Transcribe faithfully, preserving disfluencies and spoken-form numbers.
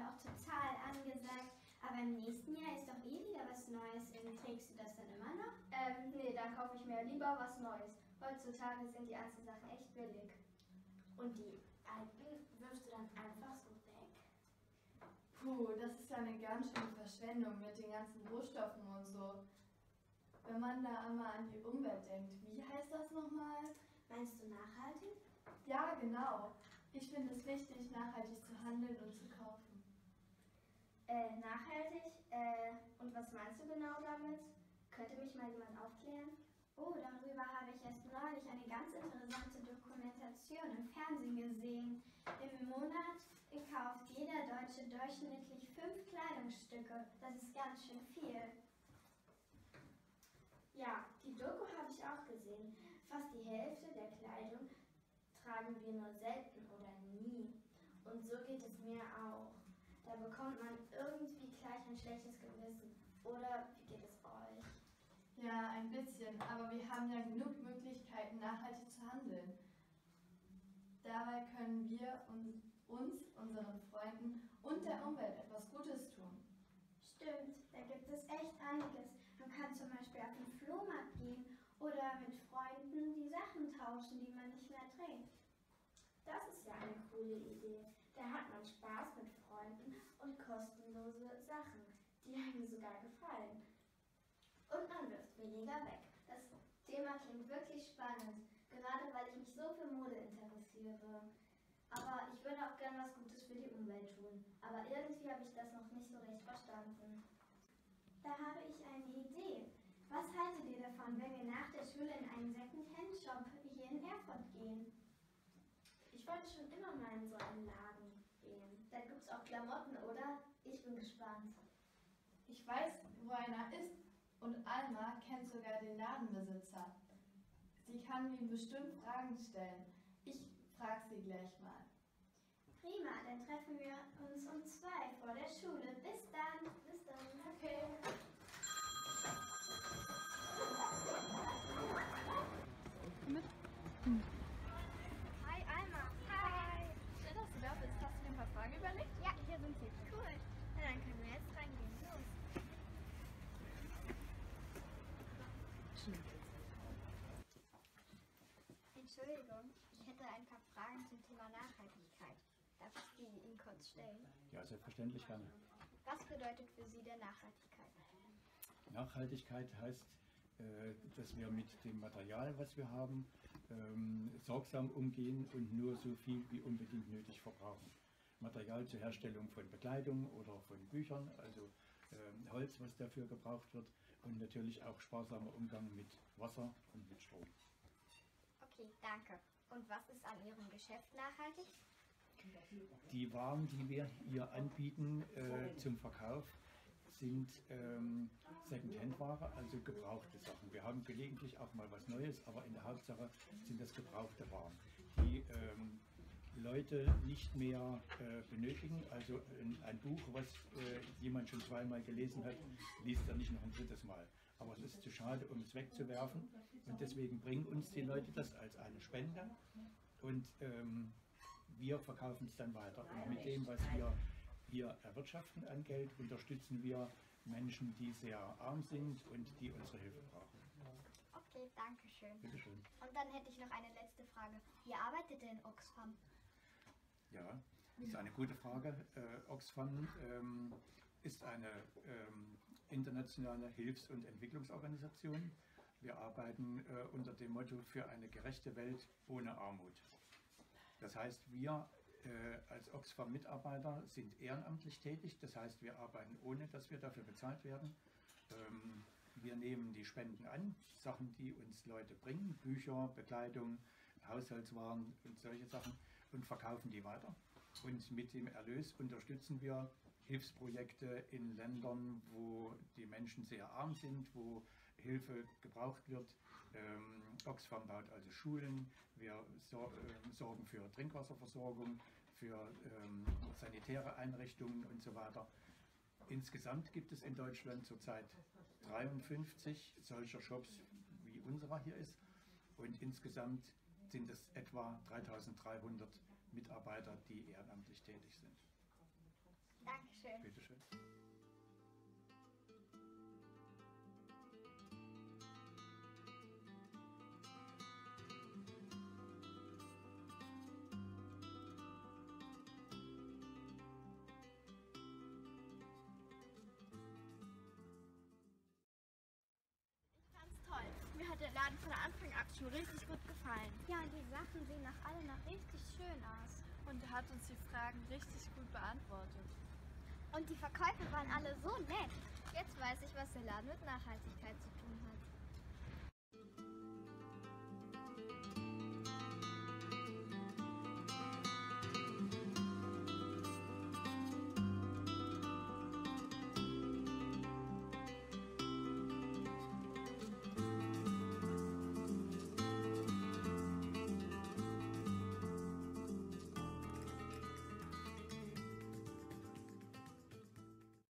gerade auch total angesagt. Aber im nächsten Jahr ist doch eh wieder was Neues. Trägst du das dann immer noch? Ähm, nee, dann kaufe ich mir lieber was Neues. Heutzutage sind die ganzen Sachen echt billig. Und die alten wirfst du dann einfach so weg? Puh, das ist ja eine ganz schöne Verschwendung mit den ganzen Rohstoffen und so. Wenn man da einmal an die Umwelt denkt, wie heißt das nochmal? Meinst du nachhaltig? Ja, genau. Ich finde es wichtig, nachhaltig zu handeln und zu kaufen. Äh, nachhaltig? Äh, und was meinst du genau damit? Könnte mich mal jemand aufklären? Oh, darüber habe ich erst neulich eine ganz interessante Dokumentation im Fernsehen gesehen. Im Monat kauft jeder Deutsche durchschnittlich fünf Kleidungsstücke. Das ist ganz schön viel. Ja, die Doku habe ich auch gesehen. Fast die Hälfte der Kleidung tragen wir nur selten oder nie. Und so geht es mir auch. Da bekommt man irgendwie gleich ein schlechtes Gewissen. Oder wie geht es euch? Ja, ein bisschen, aber wir haben ja genug Möglichkeiten, nachhaltig zu handeln. Dabei können wir uns, unseren Freunden und der Umwelt etwas Gutes tun. Stimmt, da gibt es echt einiges. Man kann zum Beispiel auf den Flohmarkt gehen oder mit Freunden die Sachen tauschen, die man nicht mehr trägt. Das ist ja eine coole Idee. Da hat man Spaß mit Freunden und kostenlose Sachen, die einem sogar gefallen. Und man wirft weniger weg. Das Thema klingt wirklich spannend, gerade weil ich mich so für Mode interessiere. Aber ich würde auch gern was Gutes für die Umwelt tun. Aber irgendwie habe ich das noch nicht so recht verstanden. Da habe ich eine Idee. Was haltet ihr davon, wenn wir nach der Schule in einen Second-Hand-Shop hier in Erfurt gehen? Ich wollte schon immer mal in so einen Laden gehen. Da gibt es auch Klamotten, oder? Ich bin gespannt. Ich weiß, wo einer ist. Und Alma kennt sogar den Ladenbesitzer. Sie kann ihm bestimmt Fragen stellen. Ich frage sie gleich mal. Prima, dann treffen wir uns um zwei vor der Schule. Bis dann. Bis dann. Okay. Mit? Hm. Hi Alma. Hi. Schön, dass du da bist. Hast du dir ein paar Fragen überlegt? Ja, hier sind sie. Cool. Na, dann können wir jetzt reingehen. Los. Entschuldigung, ich hätte ein paar Fragen zum Thema Nachhaltigkeit. Darf ich die Ihnen kurz stellen? Ja, selbstverständlich gerne. Was bedeutet für Sie denn Nachhaltigkeit? Nachhaltigkeit heißt, dass wir mit dem Material, was wir haben, sorgsam umgehen und nur so viel wie unbedingt nötig verbrauchen. Material zur Herstellung von Bekleidung oder von Büchern, also Holz, was dafür gebraucht wird, und natürlich auch sparsamer Umgang mit Wasser und mit Strom. Okay, danke. Und was ist an Ihrem Geschäft nachhaltig? Die Waren, die wir hier anbieten äh, zum Verkauf, sind ähm, Second-Hand-Ware, also gebrauchte Sachen. Wir haben gelegentlich auch mal was Neues, aber in der Hauptsache sind das gebrauchte Waren, die ähm, Leute nicht mehr äh, benötigen. Also ein, ein Buch, was äh, jemand schon zweimal gelesen hat, liest er nicht noch ein drittes Mal. Aber es ist zu schade, um es wegzuwerfen, und deswegen bringen uns die Leute das als eine Spende, und ähm, wir verkaufen es dann weiter. Und mit dem, was wir hier erwirtschaften an Geld, unterstützen wir Menschen, die sehr arm sind und die unsere Hilfe brauchen. Okay, danke schön. Bitte schön. Und dann hätte ich noch eine letzte Frage. Wie arbeitet denn Oxfam? Ja, das ist eine gute Frage. Äh, Oxfam ähm, ist eine ähm, internationale Hilfs- und Entwicklungsorganisation. Wir arbeiten äh, unter dem Motto für eine gerechte Welt ohne Armut. Das heißt, wir äh, als Oxfam-Mitarbeiter sind ehrenamtlich tätig. Das heißt, wir arbeiten ohne, dass wir dafür bezahlt werden. Ähm, wir nehmen die Spenden an, Sachen, die uns Leute bringen, Bücher, Bekleidung, Haushaltswaren und solche Sachen, und verkaufen die weiter. Und mit dem Erlös unterstützen wir Hilfsprojekte in Ländern, wo die Menschen sehr arm sind, wo Hilfe gebraucht wird. Ähm, Oxfam baut also Schulen, wir sor äh, sorgen für Trinkwasserversorgung, für ähm, sanitäre Einrichtungen und so weiter. Insgesamt gibt es in Deutschland zurzeit dreiundfünfzig solcher Shops, wie unserer hier ist, und insgesamt sind es etwa dreitausenddreihundert Mitarbeiter, die ehrenamtlich tätig sind. Dankeschön. Bitteschön. Toll. Mir hat der Laden von Anfang an schon richtig gut gefallen. Ja, und die Sachen sehen auch alle noch richtig schön aus. Und er hat uns die Fragen richtig gut beantwortet. Und die Verkäufer waren alle so nett. Jetzt weiß ich, was der Laden mit Nachhaltigkeit zu tun hat.